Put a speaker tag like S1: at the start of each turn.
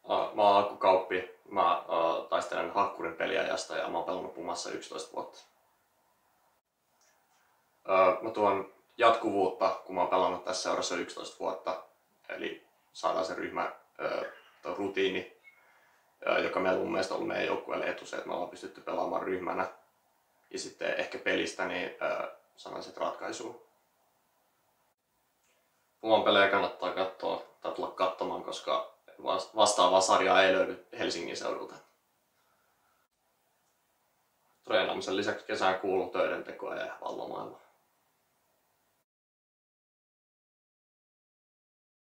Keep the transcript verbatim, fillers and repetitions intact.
S1: Uh, mä oon Akku Kauppi. Mä uh, taistelen Hakkurin peliajasta ja mä oon pelannut Pumassa yksitoista vuotta. Uh, mä tuon jatkuvuutta, kun mä oon pelannut tässä seurassa yksitoista vuotta. Eli saadaan se ryhmä uh, rutiini, uh, joka meillä on mun mielestä ollut meidän joukkueelle etu se, että me ollaan pystytty pelaamaan ryhmänä. Ja sitten ehkä pelistä niin uh, sanan sit ratkaisuun. Puman pelejä kannattaa katsoa tai tulla katsomaan, koska vastaavaa sarjaa ei löydy Helsingin seudulta. Treenaamisen lisäksi kesään kuuluu töiden tekoa ja valvomaailma.